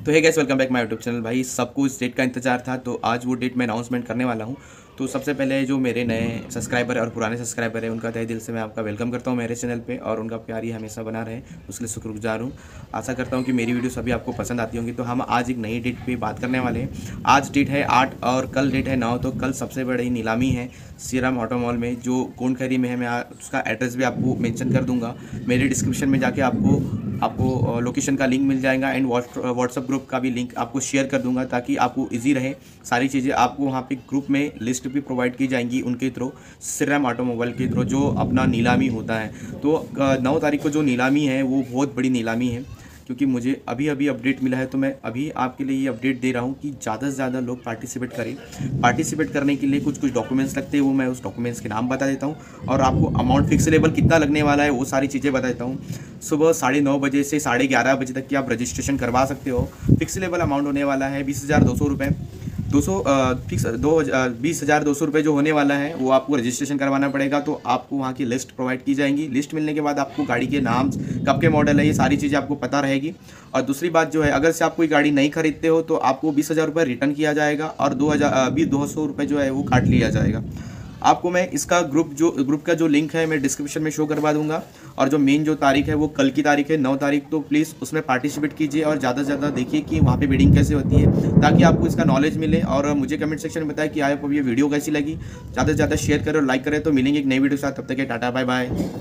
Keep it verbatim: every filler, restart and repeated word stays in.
तो है guys, welcome back my YouTube channel. भाई सबको इस डेट का इंतजार था, तो आज वो डेट मैं अनाउंसमेंट करने वाला हूँ। तो सबसे पहले जो मेरे नए सब्सक्राइबर और पुराने सब्सक्राइबर हैं, उनका तहे दिल से मैं आपका वेलकम करता हूँ मेरे चैनल पे, और उनका प्यार ही हमेशा बना रहे, उसके लिए शुक्रगुजार हूँ। आशा करता हूँ कि मेरी वीडियो सभी आपको पसंद आती होंगी। तो हम आज एक नई डेट पे बात करने वाले हैं। आज डेट है आठ और कल डेट है नौ। तो कल सबसे बड़ी नीलामी है श्रीराम ऑटो मॉल में, जो कोंडखैरी में है। मैं उसका एड्रेस भी आपको मेंशन कर दूंगा। मेरे डिस्क्रिप्शन में जाके आपको आपको लोकेशन का लिंक मिल जाएगा, एंड व्हाट्सअप ग्रुप का भी लिंक आपको शेयर कर दूंगा, ताकि आपको इजी रहे। सारी चीज़ें आपको वहाँ पे ग्रुप में लिस्ट भी प्रोवाइड की जाएंगी उनके थ्रू, श्रीराम ऑटोमोबाइल के थ्रू, जो अपना नीलामी होता है। तो नौ तारीख को जो नीलामी है वो बहुत बड़ी नीलामी है, क्योंकि मुझे अभी अभी अपडेट मिला है। तो मैं अभी आपके लिए ये अपडेट दे रहा हूँ कि ज़्यादा से ज़्यादा लोग पार्टिसिपेट करें। पार्टिसिपेट करने के लिए कुछ कुछ डॉक्यूमेंट्स लगते हैं, वो मैं उस डॉक्यूमेंट्स के नाम बता देता हूँ, और आपको अमाउंट फिक्स लेवल कितना लगने वाला है वो सारी चीज़ें बता देता हूँ। सुबह साढ़े नौ बजे से साढ़े ग्यारह बजे तक की आप रजिस्ट्रेशन करवा सकते हो। फिक्स लेवल अमाउंट होने वाला है बीस हज़ार दो सौ रुपये। दो सौ फिक्स दो बीस हज़ार दो सौ रुपये जो होने वाला है वो आपको रजिस्ट्रेशन करवाना पड़ेगा। तो आपको वहाँ की लिस्ट प्रोवाइड की जाएंगी। लिस्ट मिलने के बाद आपको गाड़ी के नाम, कब के मॉडल है, ये सारी चीज़ें आपको पता रहेगी। और दूसरी बात जो है, अगर से आप कोई गाड़ी नहीं खरीदते हो तो आपको बीस हज़ार रुपये रिटर्न किया जाएगा, और दो हज़ार बीस दो सौ रुपये जो है वो काट लिया जाएगा। आपको मैं इसका ग्रुप जो ग्रुप का जो लिंक है मैं डिस्क्रिप्शन में शो करवा दूंगा। और जो मेन जो तारीख है वो कल की तारीख है, नौ तारीख। तो प्लीज़ उसमें पार्टिसिपेट कीजिए, और ज़्यादा से ज़्यादा देखिए कि वहाँ पे बिडिंग कैसे होती है, ताकि आपको इसका नॉलेज मिले। और मुझे कमेंट सेक्शन में बताएं कि आपको ये वीडियो कैसी लगी। ज़्यादा से ज़्यादा शेयर करें और लाइक करें। तो मिलेंगे एक नई वीडियो के साथ, तब तक के टाटा बाय बाय।